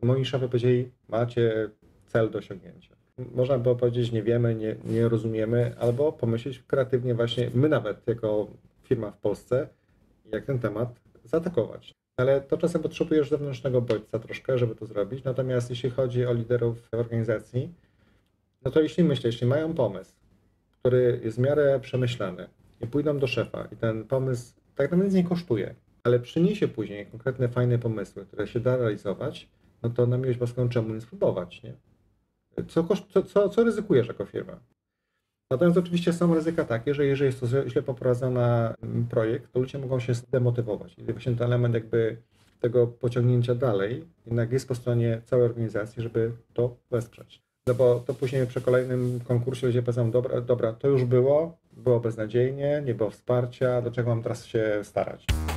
Moi szefowie powiedzieli, macie cel do osiągnięcia. Można było powiedzieć, nie wiemy, nie rozumiemy, albo pomyśleć kreatywnie właśnie, my nawet jako firma w Polsce, jak ten temat zaatakować. Ale to czasem potrzebujesz zewnętrznego bodźca troszkę, żeby to zrobić. Natomiast jeśli chodzi o liderów organizacji, no to jeśli mają pomysł, który jest w miarę przemyślany i pójdą do szefa i ten pomysł tak naprawdę nic nie kosztuje, ale przyniesie później konkretne, fajne pomysły, które się da realizować, no to na miłość boską czemu nie spróbować, nie? Co ryzykujesz jako firma? Natomiast oczywiście są ryzyka takie, że jeżeli jest to źle poprowadzony projekt, to ludzie mogą się zdemotywować. I właśnie ten element jakby tego pociągnięcia dalej jednak jest po stronie całej organizacji, żeby to wesprzeć. No bo to później przy kolejnym konkursie ludzie powiedzą, dobra, to już było beznadziejnie, nie było wsparcia, dlaczego mam teraz się starać?